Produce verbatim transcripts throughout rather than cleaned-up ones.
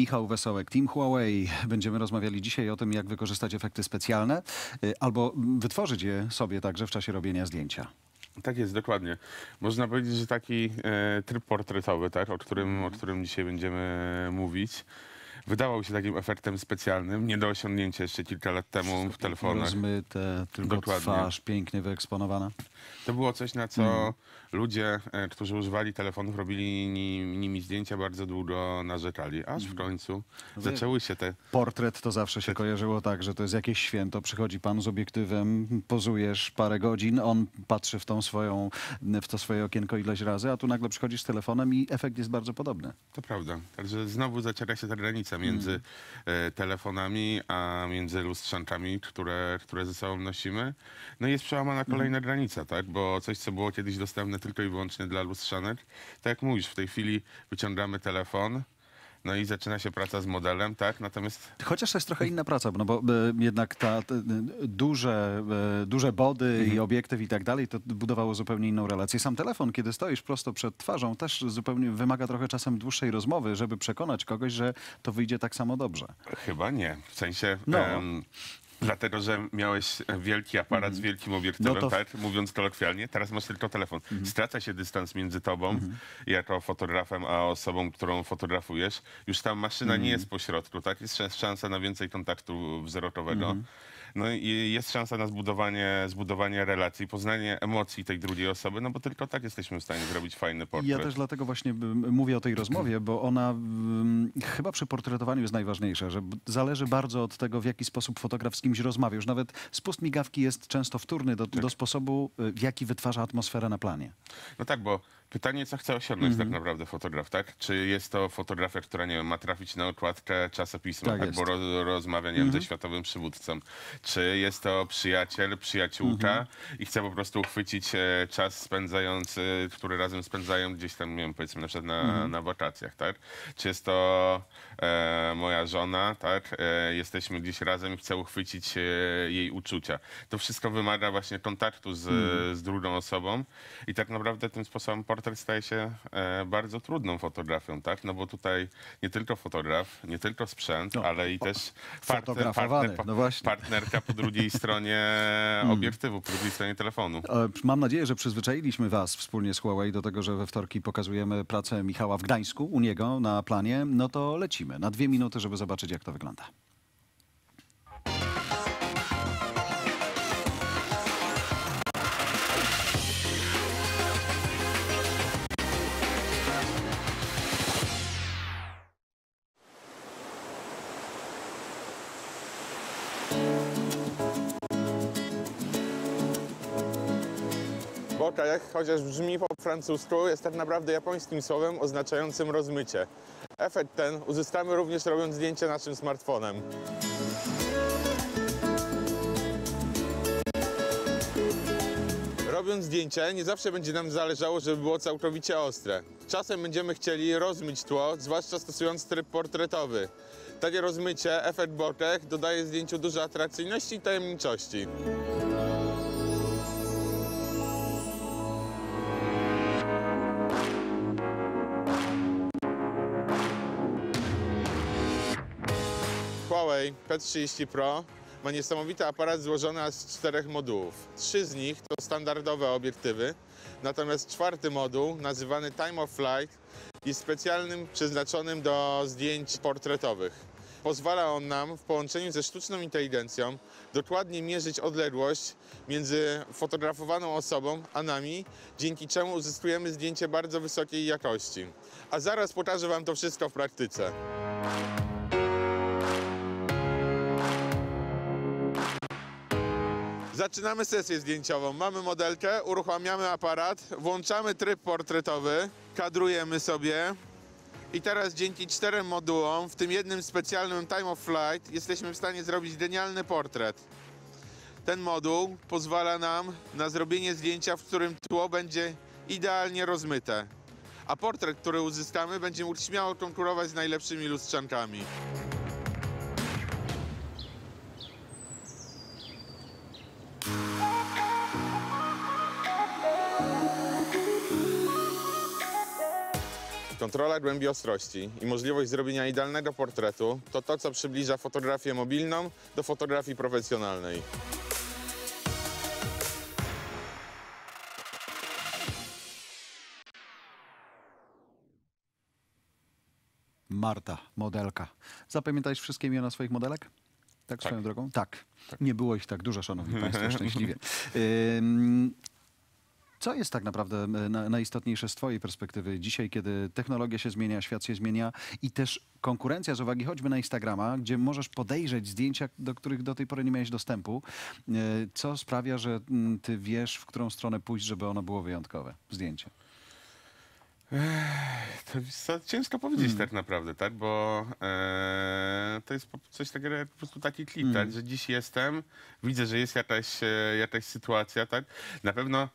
Michał Wesołek, Team Huawei. Będziemy rozmawiali dzisiaj o tym, jak wykorzystać efekty specjalne albo wytworzyć je sobie także w czasie robienia zdjęcia. Tak jest, dokładnie. Można powiedzieć, że taki e, tryb portretowy, tak, o którym, o którym dzisiaj będziemy mówić, wydawał się takim efektem specjalnym, nie do osiągnięcia jeszcze kilka lat temu w telefonach. Rozmyte, tylko Dokładnie. twarz pięknie wyeksponowana. To było coś, na co Mhm. ludzie, e, którzy używali telefonów, robili ni, nimi zdjęcia, bardzo długo narzekali, aż w końcu No zaczęły się te... Portret to zawsze się kojarzyło tak, że to jest jakieś święto. Przychodzi pan z obiektywem, pozujesz parę godzin, on patrzy w, tą swoją, w to swoje okienko ileś razy, a tu nagle przychodzisz z telefonem i efekt jest bardzo podobny. To prawda. Także znowu zaciera się ta granica między e, telefonami, a między lustrzankami, które, które ze sobą nosimy. No i jest przełamana kolejna granica, tak? Bo coś, co było kiedyś dostępne tylko i wyłącznie dla lustrzanek, tak jak mówisz, w tej chwili wyciągamy telefon, no i zaczyna się praca z modelem, tak? Natomiast... Chociaż to jest trochę inna praca, no bo e, jednak ta, te, duże, e, duże body Mhm. i obiektyw i tak dalej, to budowało zupełnie inną relację. Sam telefon, kiedy stoisz prosto przed twarzą, też zupełnie wymaga trochę czasem dłuższej rozmowy, żeby przekonać kogoś, że to wyjdzie tak samo dobrze. Chyba nie. W sensie... No. em, Dlatego, że miałeś wielki aparat z wielkim obiektywem, No to- tak? Mówiąc kolokwialnie, teraz masz tylko telefon. Straca się dystans między tobą, jako fotografem, a osobą, którą fotografujesz. Już ta maszyna nie jest pośrodku, tak? Jest szans- szansa na więcej kontaktu wzrokowego. No i jest szansa na zbudowanie, zbudowanie relacji, poznanie emocji tej drugiej osoby, no bo tylko tak jesteśmy w stanie zrobić fajny portret. Ja też dlatego właśnie m, mówię o tej rozmowie, bo ona m, chyba przy portretowaniu jest najważniejsza, że b- zależy bardzo od tego, w jaki sposób fotograf z kimś rozmawia. Już nawet spust migawki jest często wtórny do, do sposobu, y, w jaki wytwarza atmosferę na planie. No tak, bo pytanie, co chce osiągnąć tak naprawdę fotograf, tak? Czy jest to fotografia, która, nie wiem, ma trafić na okładkę czasopisma, Tak tak, jest. bo ro, rozmawia, nie wiem, ze światowym przywódcą. Czy jest to przyjaciel, przyjaciółka i chce po prostu uchwycić e, czas spędzający, który razem spędzają gdzieś tam, nie wiem, powiedzmy na przykład na, na wakacjach, tak? Czy jest to e, moja żona, tak? E, jesteśmy gdzieś razem i chcę uchwycić e, jej uczucia. To wszystko wymaga właśnie kontaktu z, z drugą osobą i tak naprawdę tym sposobem portret staje się e, bardzo trudną fotografią, tak? No bo tutaj nie tylko fotograf, nie tylko sprzęt, No, ale i też partner, fotografowany, partner, no właśnie. partnerka po drugiej stronie obiektywu, po drugiej stronie telefonu. E, Mam nadzieję, że przyzwyczailiśmy was wspólnie z Huawei do tego, że we wtorki pokazujemy pracę Michała w Gdańsku, u niego na planie. No to lecimy na dwie minuty, żeby zobaczyć, jak to wygląda. Bokeh, chociaż brzmi po francusku, jest tak naprawdę japońskim słowem oznaczającym rozmycie. Efekt ten uzyskamy również robiąc zdjęcie naszym smartfonem. Robiąc zdjęcie, nie zawsze będzie nam zależało, żeby było całkowicie ostre. Czasem będziemy chcieli rozmyć tło, zwłaszcza stosując tryb portretowy. Takie rozmycie, efekt bokeh, dodaje zdjęciu dużo atrakcyjności i tajemniczości. Huawei P trzydzieści Pro ma niesamowity aparat złożony aż z czterech modułów. Trzy z nich to standardowe obiektywy, natomiast czwarty moduł, nazywany Time of Flight, jest specjalnym przeznaczonym do zdjęć portretowych. Pozwala on nam w połączeniu ze sztuczną inteligencją dokładnie mierzyć odległość między fotografowaną osobą a nami, dzięki czemu uzyskujemy zdjęcie bardzo wysokiej jakości. A zaraz pokażę wam to wszystko w praktyce. Zaczynamy sesję zdjęciową. Mamy modelkę, uruchamiamy aparat, włączamy tryb portretowy, kadrujemy sobie i teraz dzięki czterem modułom, w tym jednym specjalnym Time of Flight, jesteśmy w stanie zrobić genialny portret. Ten moduł pozwala nam na zrobienie zdjęcia, w którym tło będzie idealnie rozmyte, a portret, który uzyskamy, będzie mógł śmiało konkurować z najlepszymi lustrzankami. Kontrola głębi ostrości i możliwość zrobienia idealnego portretu to to, co przybliża fotografię mobilną do fotografii profesjonalnej. Marta, modelka. Zapamiętałeś wszystkie imiona swoich modelek? Tak, swoją drogą? Tak. Nie było ich tak dużo, szanowni państwo, szczęśliwie. Ym, Co jest tak naprawdę na, najistotniejsze z twojej perspektywy dzisiaj, kiedy technologia się zmienia, świat się zmienia i też konkurencja z uwagi choćby na Instagrama, gdzie możesz podejrzeć zdjęcia, do których do tej pory nie miałeś dostępu, y, co sprawia, że mm, ty wiesz, w którą stronę pójść, żeby ono było wyjątkowe, zdjęcie? To jest to ciężko powiedzieć tak naprawdę, tak? Bo e, to jest po- coś takiego jak po prostu taki klip, tak? Że dziś jestem, widzę, że jest jakaś, e, jakaś sytuacja, tak? Na pewno,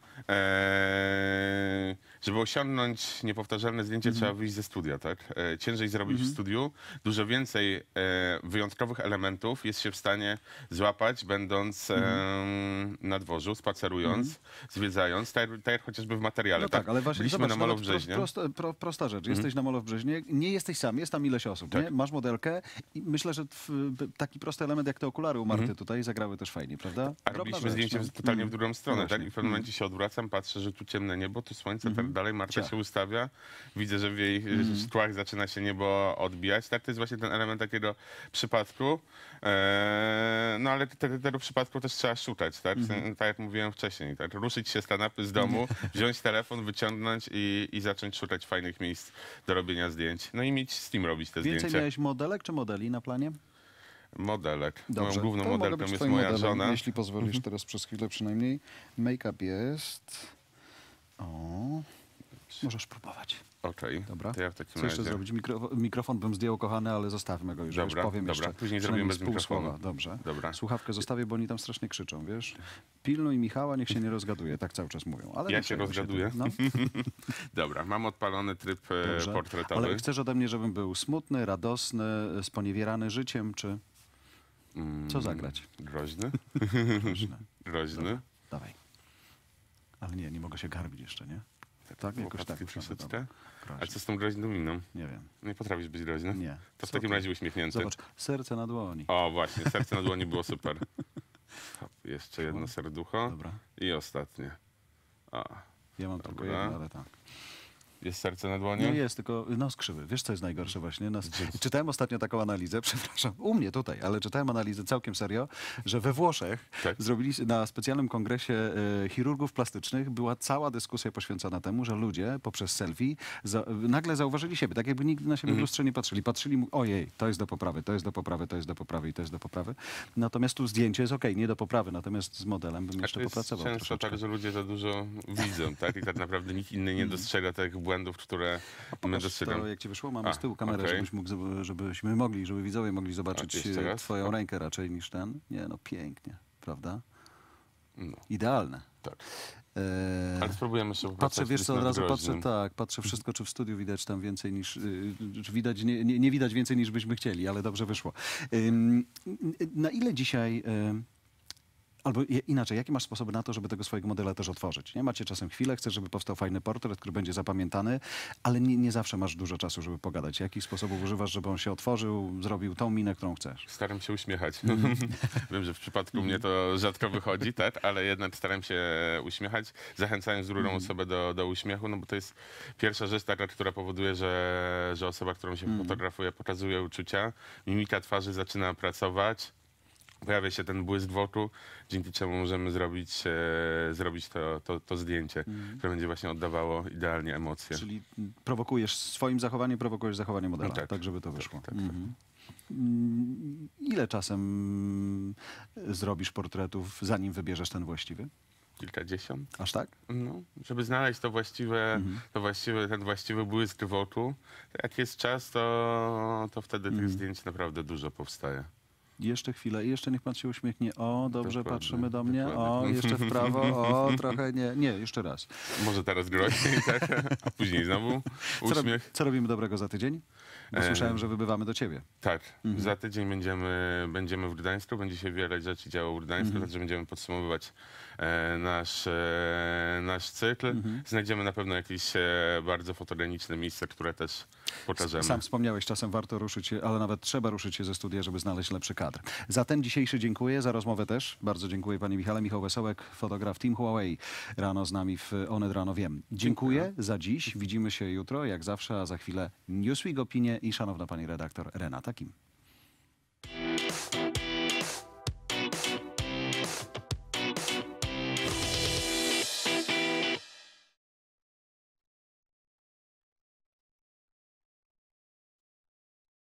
e, żeby osiągnąć niepowtarzalne zdjęcie, trzeba wyjść ze studia, tak? E, ciężej zrobić w studiu. Dużo więcej e, wyjątkowych elementów jest się w stanie złapać, będąc e, na dworzu, spacerując, zwiedzając, tak, tak jak chociażby w materiale. No tak, ale właśnie Byliśmy zobacz, na nawet Molo w Brzeźnie. Prosta, pro, prosta rzecz. Jesteś na Molo w Brzeźnie, nie jesteś sam, jest tam ileś osób, nie? Masz modelkę i myślę, że w, taki prosty element jak te okulary u Marty tutaj zagrały też fajnie, prawda? A Drobna robiliśmy rzecz, zdjęcie no. w- totalnie w drugą stronę, Właśnie. tak? I w pewnym momencie się odwracam, patrzę, że tu ciemne niebo, tu słońce, tak dalej. Marta Ciach. się ustawia, widzę, że w jej mm. szkłach zaczyna się niebo odbijać. Tak, to jest właśnie ten element takiego przypadku. Eee, no ale te, te, tego przypadku też trzeba szukać, tak? Tak jak mówiłem wcześniej, tak? Ruszyć się z kanapy, z domu, wziąć telefon, wyciągnąć i, i zacząć szukać fajnych miejsc do robienia zdjęć. No i mieć z kim robić te Więcej zdjęcia. miałeś modelek czy modeli na planie? Modelek. Dobrze. Moją główną to mogę modelką być jest twoim moja modelem, żona. jeśli pozwolisz teraz przez chwilę przynajmniej. Make-up jest... O... Możesz próbować. Okej, Dobra. to ja w takim Co jeszcze razie... zrobić? Mikro, mikrofon bym zdjął, kochany, ale zostawmy go już. Dobra, wiesz, powiem dobra. jeszcze. Później przynajmniej zrobimy bez z pół mikrofonu. słowa. Dobrze. Dobra. Słuchawkę zostawię, bo oni tam strasznie krzyczą, wiesz? Pilnuj Michała, niech się nie rozgaduje. Tak cały czas mówią. Ale Ja nie się przejmuj rozgaduję. tym. No, Dobra, mam odpalony tryb e, dobrze. portretowy. Ale chcesz ode mnie, żebym był smutny, radosny, sponiewierany życiem, czy co zagrać? Groźny? Różne. Groźny? Dawaj. Ale nie, nie mogę się garbić jeszcze, nie? Tak, jakoś tak. Łopatki muszę, troszeczkę? dobra. A Groźnie. co z tą groźną miną? Nie wiem. Nie potrafisz być groźny? Nie. To w Co takim ty? razie uśmiechnięty. Zobacz, serce na dłoni. O, właśnie, serce na dłoni było super. Hop, jeszcze jedno serducho. Dobra. I ostatnie. O, Ja mam tylko Dobra. jedno, ale tak. jest serce na dłoni? No jest, tylko nos krzywy. Wiesz, co jest najgorsze właśnie? Nas... Czytałem ostatnio taką analizę, przepraszam, u mnie tutaj, ale czytałem analizę całkiem serio, że we Włoszech Tak. zrobili na specjalnym kongresie e, chirurgów plastycznych była cała dyskusja poświęcona temu, że ludzie poprzez selfie za, nagle zauważyli siebie, tak jakby nigdy na siebie w lustrze nie patrzyli. Patrzyli, mu, ojej, to jest do poprawy, to jest do poprawy, to jest do poprawy i to jest do poprawy. Natomiast tu zdjęcie jest okej, nie do poprawy, natomiast z modelem bym A jeszcze to jest popracował często troszeczkę. tak, że ludzie za dużo widzą, tak? I tak naprawdę nikt inny nie dostrzega tych błędów, które my Pokaż dostrzegamy. to, jak ci wyszło, mamy A, z tyłu kamerę, okej. żebyś mógł, zob- żebyśmy mogli, żeby widzowie mogli zobaczyć Tak, jeszcze e, raz. twoją rękę raczej niż ten. Nie, no pięknie, prawda? No, Idealne. tak. E, Ale spróbujemy jeszcze Patrzę, popracować wiesz co, od nad razu patrzę, groźnym. tak, patrzę wszystko, czy w studiu widać tam więcej niż, y, czy widać, nie, nie, nie widać więcej niż byśmy chcieli, ale dobrze wyszło. Ym, na ile dzisiaj, ym, albo je- inaczej, jakie masz sposoby na to, żeby tego swojego modela też otworzyć? Nie macie czasem chwilę, chcesz, żeby powstał fajny portret, który będzie zapamiętany, ale nie, nie zawsze masz dużo czasu, żeby pogadać. Jakich sposobów używasz, żeby on się otworzył, zrobił tą minę, którą chcesz? Staram się uśmiechać. Mhm. Wiem, że w przypadku mnie to rzadko wychodzi, tak? Ale jednak staram się uśmiechać, zachęcając drugą Mhm. osobę do, do uśmiechu, no bo to jest pierwsza rzecz taka, która powoduje, że, że osoba, którą się Mhm. fotografuje, pokazuje uczucia, mimika twarzy zaczyna pracować. Pojawia się ten błysk w oku, dzięki czemu możemy zrobić, e, zrobić to, to, to zdjęcie, które będzie właśnie oddawało idealnie emocje. Mhm. Czyli mm, prowokujesz swoim zachowaniem, prowokujesz zachowanie modela, No tak. tak, żeby to wyszło. tak, tak. Mhm. Mm, Ile czasem mm, zrobisz portretów, zanim wybierzesz ten właściwy? Kilkadziesiąt? Aż tak? No, żeby znaleźć to właściwe, Mhm. to właściwe, ten właściwy błysk w oku, to jak jest czas, to, to wtedy Mhm. tych zdjęć naprawdę dużo powstaje. Jeszcze chwilę, jeszcze niech pan się uśmiechnie. O, dobrze, Dokładnie, patrzymy do mnie. dokładnie. O, jeszcze w prawo. O, trochę nie. Nie, jeszcze raz. Może teraz groźniej, tak? A później znowu Co, rob, uśmiech. co robimy dobrego za tydzień? Bo E, słyszałem, że wybywamy do ciebie. Tak, za tydzień będziemy, będziemy w Gdańsku, będzie się wiele rzeczy działo w Gdańsku, także będziemy podsumowywać e, nasz, e, nasz cykl. Znajdziemy na pewno jakieś e, bardzo fotogeniczne miejsca, które też pokażemy. Sam wspomniałeś, czasem warto ruszyć się, ale nawet trzeba ruszyć się ze studia, żeby znaleźć lepszy kadr. Za ten dzisiejszy dziękuję, za rozmowę też. Bardzo dziękuję panie Michale. Michał Wesołek, fotograf Team Huawei. Rano z nami w Onet Rano Wiem. Dziękuję za dziś. Widzimy się jutro, jak zawsze, a za chwilę Newsweek Opinie i szanowna pani redaktor Renata Kim.